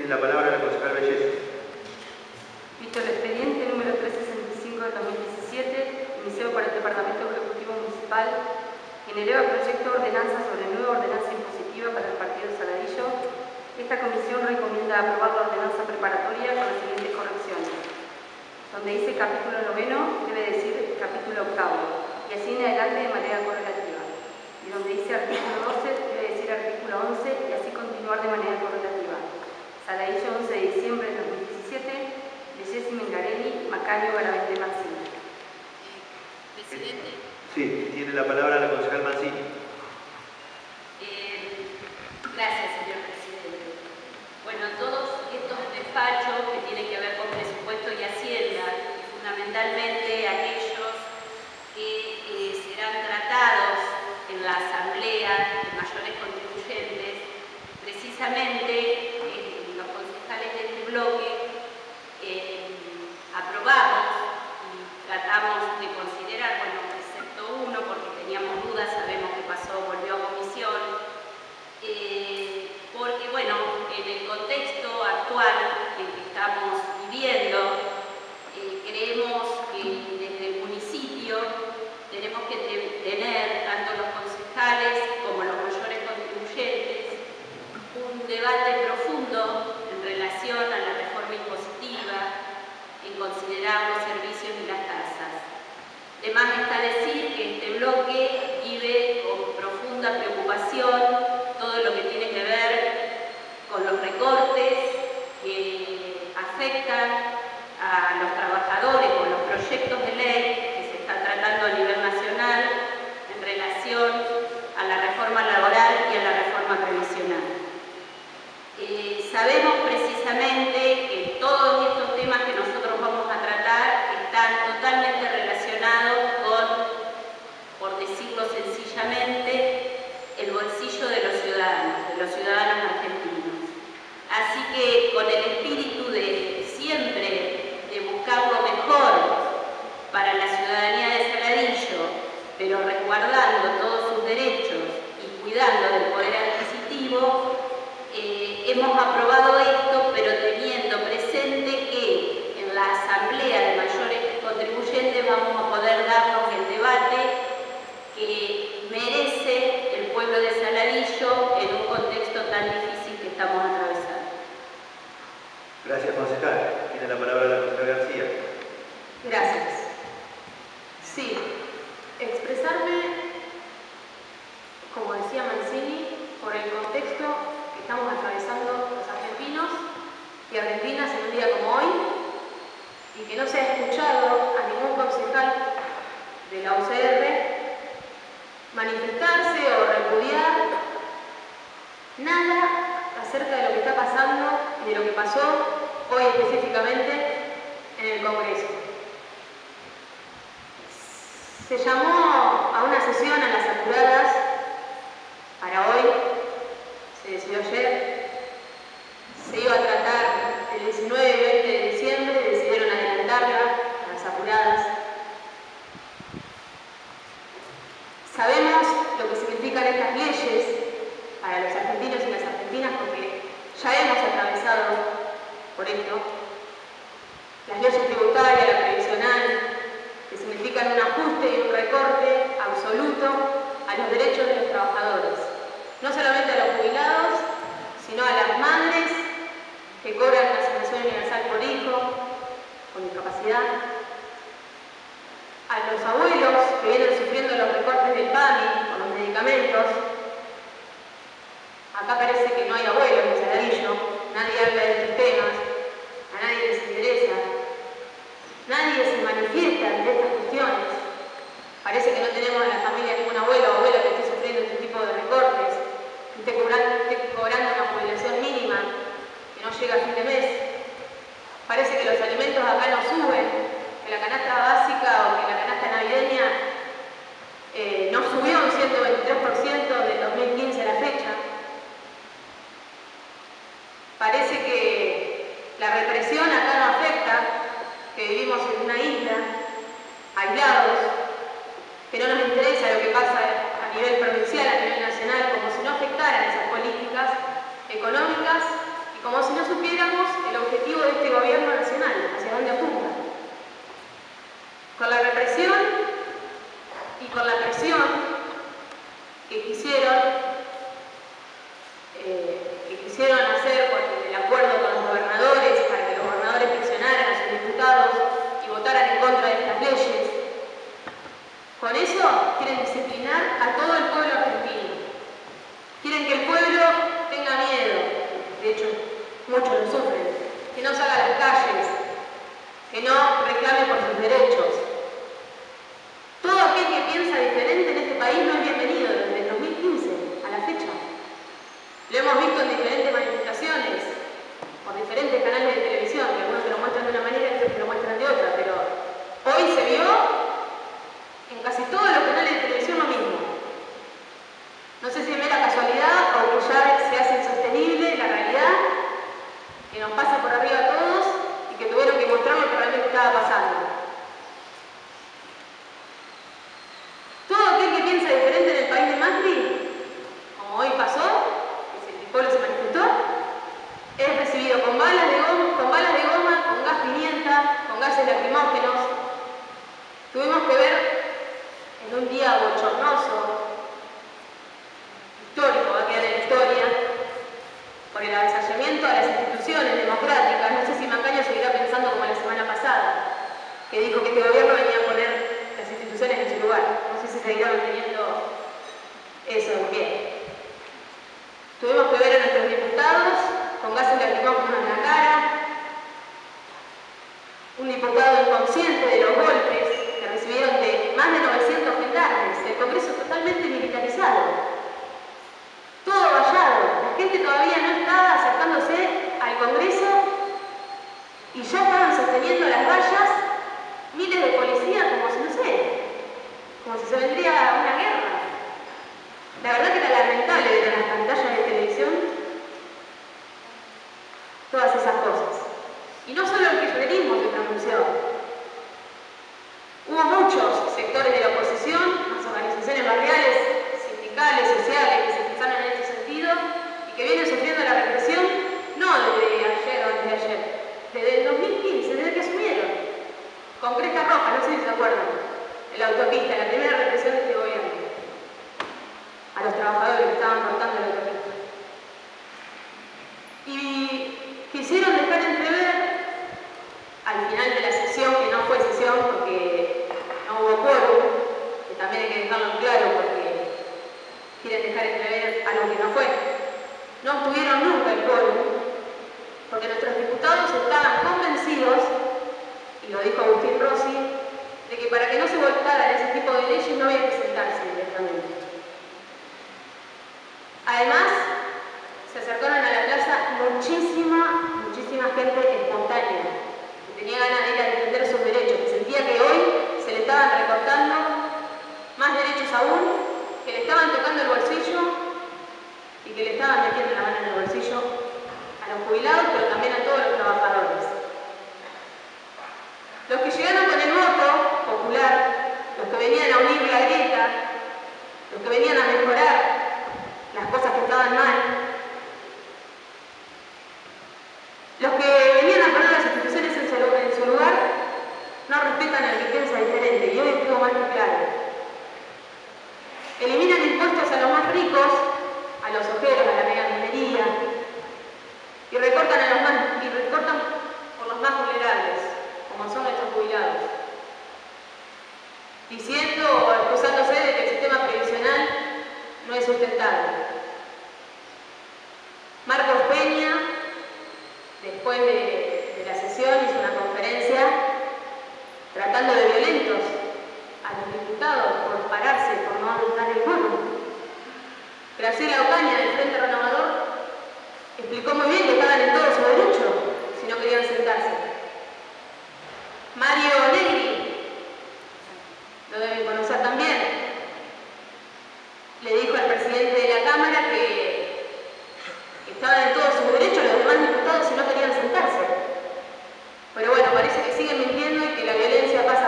Tiene la palabra la concejal Belleza. Visto el expediente número 365 del 2017, iniciado por el Departamento Ejecutivo Municipal, quien eleva proyecto de ordenanza sobre nueva ordenanza impositiva para el partido Saladillo, esta comisión recomienda aprobar la ordenanza preparatoria con las siguientes correcciones. Donde dice capítulo noveno, debe decir capítulo octavo, y así en adelante de manera correlativa. Y donde dice artículo 12, debe decir artículo 11, y así continuar de manera correlativa. Saladillo, 11 de diciembre de 2017, Bellesi Mengarelli, Macario, Garavente, Mancini. Presidente. Sí, tiene la palabra la concejal Mancini. Gracias, señor presidente. Bueno, todos estos despachos que tienen que ver con presupuesto y hacienda, fundamentalmente aquellos que serán tratados en la asamblea de mayores contribuyentes, precisamente los concejales de este bloque aprobamos y tratamos de considerar, bueno, excepto uno porque teníamos dudas, sabemos que pasó, volvió a comisión, porque bueno, en el contexto actual en que estamos viviendo, creemos que desde el municipio tenemos que tener, tanto los concejales como los mayores contribuyentes, un debate profundo en relación a la reforma impositiva, en considerar los servicios y las tasas. De más está decir que este bloque vive con profunda preocupación todo lo que tiene que ver con los recortes que afectan a los trabajadores con los proyectos de ley que se están tratando a nivel nacional en relación a la reforma laboral y a la reforma previsional. Sabemos precisamente que todos estos temas que nosotros vamos a tratar están totalmente relacionados con, por decirlo sencillamente, el bolsillo de los ciudadanos argentinos. Así que con el espíritu de siempre de buscar lo mejor para la ciudadanía de Saladillo, pero resguardando todos sus derechos y cuidando del poder adquisitivo, hemos aprobado esto, pero teniendo presente que en la asamblea de mayores contribuyentes vamos a poder darnos el debate que merece el pueblo de Saladillo en un contexto tan difícil que estamos atravesando. Gracias, concejal. Tiene la palabra la concejal García. Gracias. Sí, expresarme, como decía Mancini, por el contexto que estamos atravesando los argentinos y argentinas en un día como hoy, y que no se ha escuchado a ningún concejal de la UCR manifestarse o repudiar nada acerca de lo que está pasando y de lo que pasó hoy específicamente en el Congreso. Se llamó a una sesión a las apuradas para hoy, se decidió ayer, se iba a tratar el 19 y 20 de diciembre, decidieron adelantarla a las apuradas. Sabemos lo que significan estas leyes para los argentinos y las argentinas porque ya hemos atravesado por esto. Las leyes tributarias, la previsional, que significan un ajuste y un recorte absoluto a los derechos de los trabajadores. No solamente a los jubilados, sino a las madres que cobran la asignación universal por hijo, con discapacidad, a los abuelos que vienen sufriendo los recortes del PAMI con los medicamentos. Acá parece que no hay abuelos en Saladillo, nadie habla de estos temas, a nadie les interesa, nadie se manifiesta de estas cuestiones. Parece que no tenemos en la familia ningún abuelo o abuela que esté sufriendo este tipo de recortes, que esté cobrando una jubilación mínima que no llega a fin de mes. Parece que los alimentos acá no suben, que la canasta básica o que la canasta navideña no subió un 123% del 2015 a la fecha. Parece que la represión acá no afecta, que vivimos en una isla, aislados, que no nos interesa lo que pasa a nivel provincial, a nivel nacional, como si no afectaran esas políticas económicas y como si no supiéramos el objetivo de este gobierno nacional, hacia dónde apunta. Con la represión y con la presión que quisieron hacer con el acuerdo con los gobernadores, para que los gobernadores presionaran a sus diputados y votaran en contra de estas leyes. Con eso quieren disciplinar a todo el pueblo argentino. Quieren que el pueblo tenga miedo, de hecho muchos lo sufren, que no salga a las calles, que no reclame por sus derechos. Todo aquel que piensa diferente en este país no es bienvenido desde el 2015 a la fecha. Lo hemos visto en diferentes manifestaciones, por diferentes canales de televisión, que algunos te lo muestran de una manera y otros te lo muestran de otra, pero hoy se vio en casi todos los canales de televisión lo mismo. No sé si es mera casualidad o que ya se hace insostenible la realidad que nos pasa por arriba a todos y que tuvieron que mostrar lo que realmente estaba pasando. Todo aquel que piensa diferente en el país de Macri, como hoy pasó, el pueblo se manifestó, es recibido con balas de goma, con gas pimienta, con gases lacrimógenos. Tuvimos que ver en un día bochornoso, histórico, va a quedar en la historia, por el avasallamiento a las instituciones democráticas. No sé si Macaño seguirá pensando como la semana pasada, que dijo que este gobierno venía a poner las instituciones en su lugar. No sé si seguirá manteniendo eso en pie. Tuvimos que ver a nuestros diputados con gases lacrimógenos en la cara, un diputado inconsciente de los golpes que recibieron de más de 900 gendarmes, el Congreso totalmente militarizado, todo vallado. La gente todavía no estaba acercándose al Congreso y ya estaban sosteniendo las vallas miles de policías como si, no sé, como si se vendría una guerra. La verdad que era lamentable ver en las pantallas de televisión todas esas cosas. Y no solo el kirchnerismo se pronunció. Hubo muchos sectores de la oposición, las organizaciones barriales, sindicales, sociales, que se expresaron en este sentido y que vienen sufriendo la represión no desde ayer o antes de ayer, desde el 2015, desde que asumieron. Con Cresta Roja, no sé si se acuerdan, en la autopista, la primera represión de este gobierno. A los trabajadores que estaban cortando la autopista. Y quisieron dejar entrever, al final de la sesión, que no fue sesión porque no hubo quórum, que también hay que dejarlo claro porque quieren dejar entrever algo que no fue. No obtuvieron nunca el quórum, porque nuestros diputados estaban convencidos, y lo dijo Agustín Rossi, de que para que no se votaran ese tipo de leyes no había que sentarse directamente. Además, se acercaron a la plaza muchísima gente espontánea, que tenía ganas de ir a defender sus derechos, que sentía que hoy se le estaban recortando más derechos aún, que le estaban tocando el bolsillo y que le estaban metiendo la mano en el bolsillo a los jubilados, pero también a todos los trabajadores. Los que llegaron con el voto popular, los que venían a unir la grieta, los que venían a mejorar las cosas que estaban mal, los que venían a poner las instituciones en su lugar, no respetan al que piensa diferente, y hoy estuvo más que claro. Eliminan impuestos a los más ricos, a los ojeros, a la mega minería, y recortan por los más vulnerables, como son nuestros jubilados, diciendo o excusándose de que el sistema previsional no es sustentable. Marcos Peña, después de la sesión, hizo una conferencia tratando de violentos a los diputados por pararse, por no dar el quórum. Graciela Ocaña, del Frente Renovador, explicó muy bien que estaban en todo su derecho si no querían sentarse. Mario Negri, lo deben conocer también, le dijo al presidente de la Cámara que estaban en todo su derecho los demás diputados si no querían sentarse. Pero bueno, parece que siguen mintiendo y que la violencia pasa